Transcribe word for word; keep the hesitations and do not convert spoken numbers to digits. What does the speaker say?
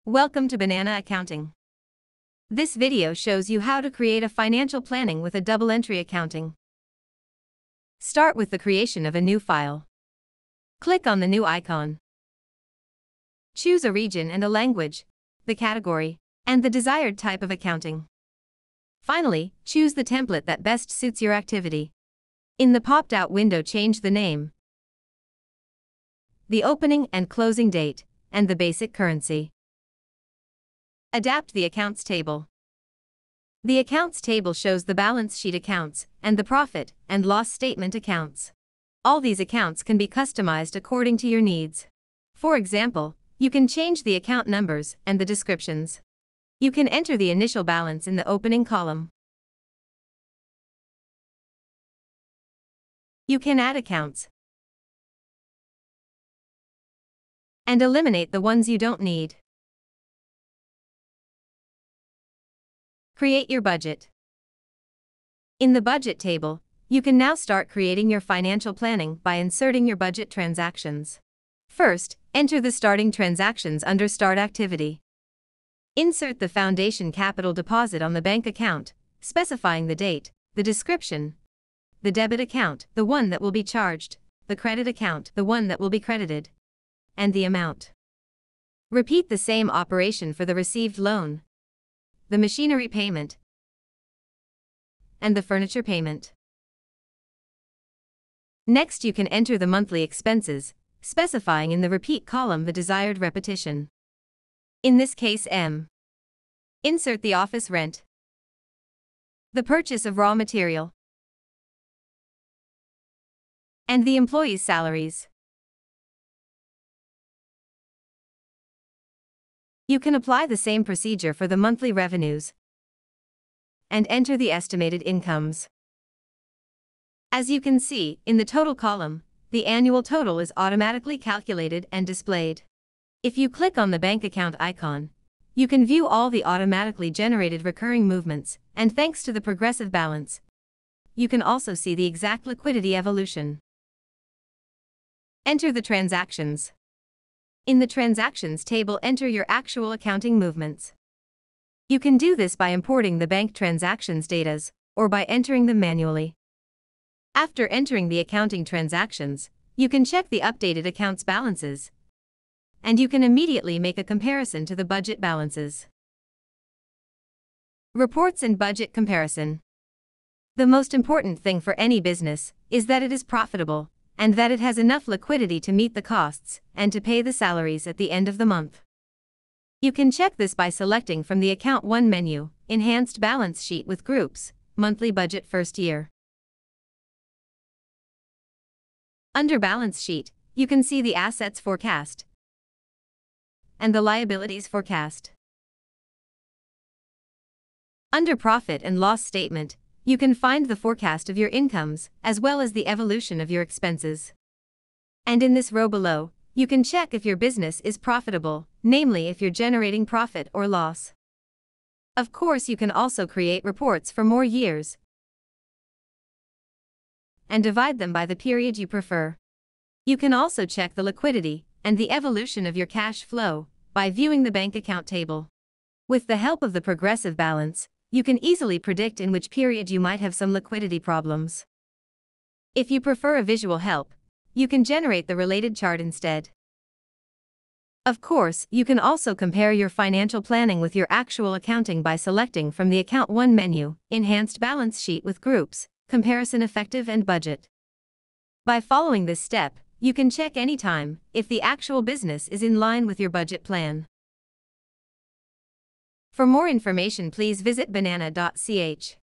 Welcome to Banana Accounting. This video shows you how to create a financial planning with a double entry accounting. Start with the creation of a new file. Click on the new icon. Choose a region and a language, the category, and the desired type of accounting. Finally, choose the template that best suits your activity. In the popped-out window, change the name, the opening and closing date, and the basic currency. Adapt the accounts table. The accounts table shows the balance sheet accounts and the profit and loss statement accounts. All these accounts can be customized according to your needs. For example, you can change the account numbers and the descriptions. You can enter the initial balance in the opening column. You can add accounts and eliminate the ones you don't need. Create your budget. In the budget table, you can now start creating your financial planning by inserting your budget transactions. First, enter the starting transactions under Start Activity. Insert the foundation capital deposit on the bank account, specifying the date, the description, the debit account, the one that will be charged, the credit account, the one that will be credited, and the amount. Repeat the same operation for the received loan, the machinery payment, and the furniture payment. Next, you can enter the monthly expenses, specifying in the repeat column the desired repetition. In this case, M. Insert the office rent, the purchase of raw material, and the employees' salaries. You can apply the same procedure for the monthly revenues and enter the estimated incomes. As you can see, in the total column, the annual total is automatically calculated and displayed. If you click on the bank account icon, you can view all the automatically generated recurring movements, and thanks to the progressive balance, you can also see the exact liquidity evolution. Enter the transactions. In the Transactions table, enter your actual accounting movements. You can do this by importing the bank transactions data, or by entering them manually. After entering the accounting transactions, you can check the updated accounts balances, and you can immediately make a comparison to the budget balances. Reports and budget comparison. The most important thing for any business is that it is profitable, and that it has enough liquidity to meet the costs and to pay the salaries at the end of the month. You can check this by selecting from the Account one menu, Enhanced Balance Sheet with Groups, Monthly Budget First Year. Under Balance Sheet, you can see the Assets Forecast and the Liabilities Forecast. Under Profit and Loss Statement, you can find the forecast of your incomes, as well as the evolution of your expenses. And in this row below, you can check if your business is profitable, namely if you're generating profit or loss. Of course, you can also create reports for more years and divide them by the period you prefer. You can also check the liquidity and the evolution of your cash flow by viewing the bank account table. With the help of the progressive balance, you can easily predict in which period you might have some liquidity problems. If you prefer a visual help, you can generate the related chart instead. Of course, you can also compare your financial planning with your actual accounting by selecting from the Account one menu, Enhanced Balance Sheet with Groups, Comparison Effective and Budget. By following this step, you can check anytime if the actual business is in line with your budget plan. For more information, please visit banana dot c h.